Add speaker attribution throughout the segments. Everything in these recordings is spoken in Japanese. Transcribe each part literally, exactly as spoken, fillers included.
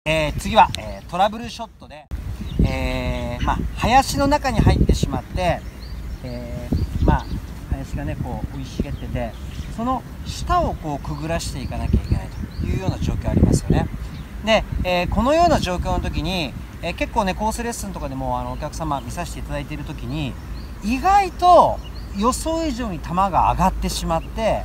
Speaker 1: えー、次は、えー、トラブルショットで、えーまあ、林の中に入ってしまって、えーまあ、林がねこう生い茂ってて、その下をこうくぐらしていかなきゃいけないというような状況ありますよね。で、えー、このような状況の時に、えー、結構ねコースレッスンとかでもあのお客様見させていただいている時に、意外と予想以上に球が上がってしまって、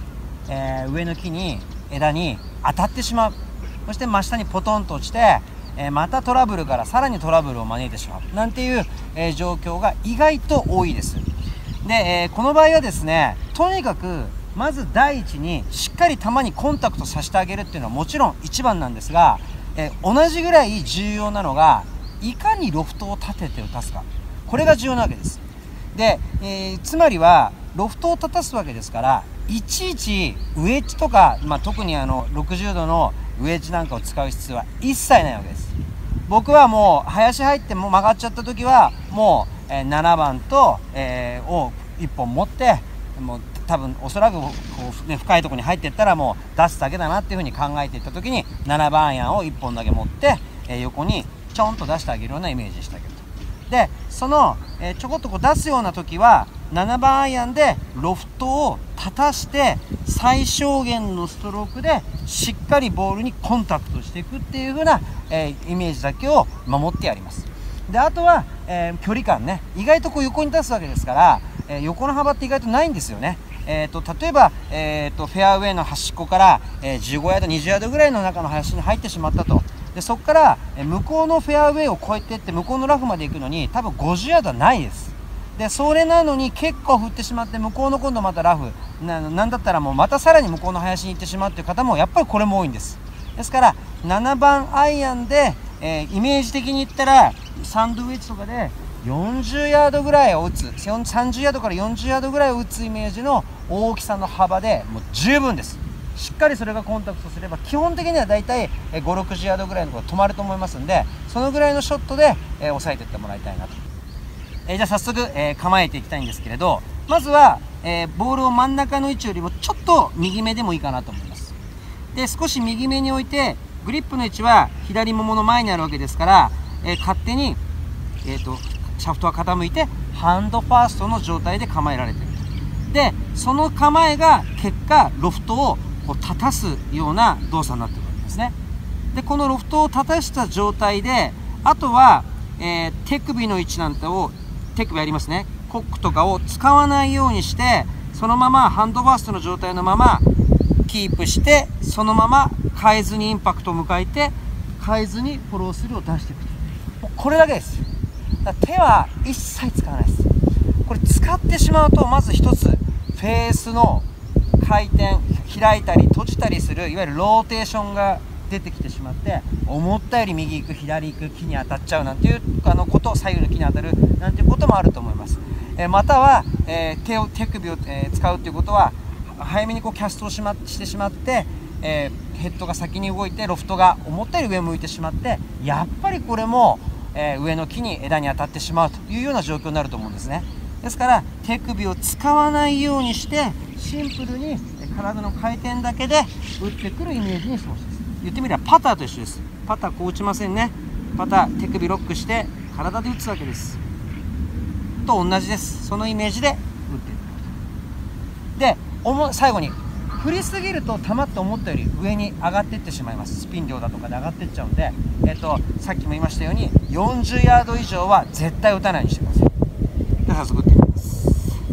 Speaker 1: えー、上の木に枝に当たってしまう。そして真下にポトンと落ちて、えー、またトラブルからさらにトラブルを招いてしまうなんていう、えー、状況が意外と多いです。で、えー、この場合はですね、とにかくまず第一にしっかり球にコンタクトさせてあげるっていうのはもちろん一番なんですが、えー、同じぐらい重要なのがいかにロフトを立てて打たすか、これが重要なわけです。で、えー、つまりはロフトを立たすわけですから、いちいちウェッジとか、まあ、特にあのろくじゅうどのウェッジなんかを使う必要は一切ないわけです。僕はもう林入っても曲がっちゃった時はもう、えー、ななばんと、えー、をいっぽん持って、もう多分おそらくこう、ね、深いところに入っていったらもう出すだけだなっていうふうに考えていった時にななばんアイアンをいっぽんだけ持って、えー、横にちょんと出してあげるようなイメージしてあげると。でその、えー、ちょこっとこう出すような時はななばんアイアンでロフトを立たして最小限のストロークでしっかりボールにコンタクトしていくっていう風な、えー、イメージだけを守ってやります。であとは、えー、距離感ね、意外とこう横に出すわけですから、えー、横の幅って意外とないんですよね。えー、と例えば、えー、とフェアウェイの端っこから、えー、じゅうごヤードにじゅうヤードぐらいの中の林に入ってしまったと。でそこから、えー、向こうのフェアウェイを越えていって向こうのラフまで行くのに多分ごじゅうヤードはないです。でそれなのに結構振ってしまって向こうの今度またラフ な, なんだったらもうまたさらに向こうの林に行ってしまうという方もやっぱりこれも多いんです。ですからななばんアイアンで、えー、イメージ的に言ったらサンドウェッジとかでよんじゅうヤードぐらいを打つ、さんじゅうヤードからよんじゅうヤードぐらいを打つイメージの大きさの幅でもう十分です。しっかりそれがコンタクトすれば基本的にはだいたいご、ろくじゅうヤードぐらいのところ止まると思いますんで、そのぐらいのショットで、えー、抑えていってもらいたいなと。えー、じゃあ早速、えー、構えていきたいんですけれど、まずは、えー、ボールを真ん中の位置よりもちょっと右目でもいいかなと思います。で少し右目に置いてグリップの位置は左ももの前にあるわけですから、えー、勝手に、えー、とシャフトは傾いてハンドファーストの状態で構えられていると。でその構えが結果ロフトをこう立たすような動作になっているわけですね。でこのロフトを立たした状態であとは、えー、手首の位置なんかを手首ありますね、コックとかを使わないようにしてそのままハンドファーストの状態のままキープして、そのまま変えずにインパクトを迎えて変えずにフォロースルーを出していくと。もうこれだけです。だから手は一切使わないです。これ使ってしまうとまず一つフェースの回転開いたり閉じたりするいわゆるローテーションが出てきてしまって、思ったより右行く左行く木に当たっちゃうなんていうあのこと、左右の木に当たるなんていうこともあると思います。えー、または、えー、手を手首を、えー、使うということは早めにこうキャストをし, ましてしまって、えー、ヘッドが先に動いてロフトが思ったより上向いてしまって、やっぱりこれも、えー、上の木に枝に当たってしまうというような状況になると思うんですね。ですから手首を使わないようにしてシンプルに体の回転だけで打ってくるイメージにしてほしいです。言ってみればパターと一緒です。パターこう打ちませんね。パター手首ロックして体で打つわけですと同じです。そのイメージで打っていく。で最後に振りすぎると球って思ったより上に上がっていってしまいます。スピン量だとかで上がっていっちゃうんで、えっと、さっきも言いましたようによんじゅうヤード以上は絶対打たないようにしてください。で早速打ってみます。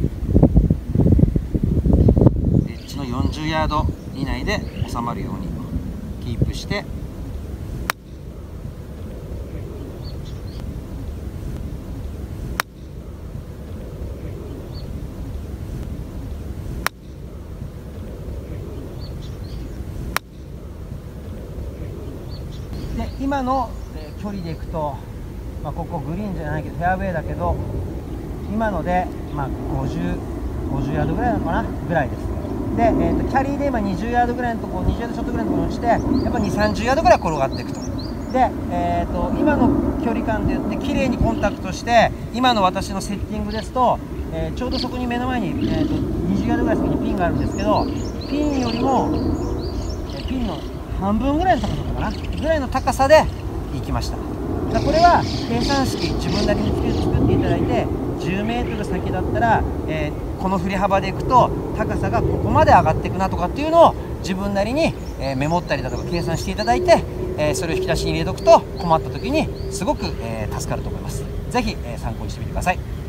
Speaker 1: エッジのよんじゅうヤード以内で収まるようにキープしてで今の、えー、距離でいくと、まあ、ここグリーンじゃないけどフェアウェイだけど今ので、まあ、ごじゅう、ごじゅうヤードぐらいなのかなぐらいです。で、えー、とキャリーで今にじゅうヤードぐらいのところにじゅうヤードちょっとぐらいのところに落ちてやっぱに、さんじゅうヤードぐらい転がっていくと。で、えー、と今の距離感で言って綺麗にコンタクトして今の私のセッティングですと、えー、ちょうどそこに目の前に、えー、とにじゅうヤードぐらい先にピンがあるんですけど、ピンよりも、えー、ピンの半分ぐらいの高さかなぐらいの高さでいきました。だこれは計算式自分なりに作っていただいて、じゅうメートル先だったら、えー、この振り幅でいくと高さがここまで上がっていくなとかっていうのを自分なりに、えー、メモったりだとか計算していただいて、えー、それを引き出しに入れておくと困った時にすごく、えー、助かると思います。是非、えー、参考にしてみてください。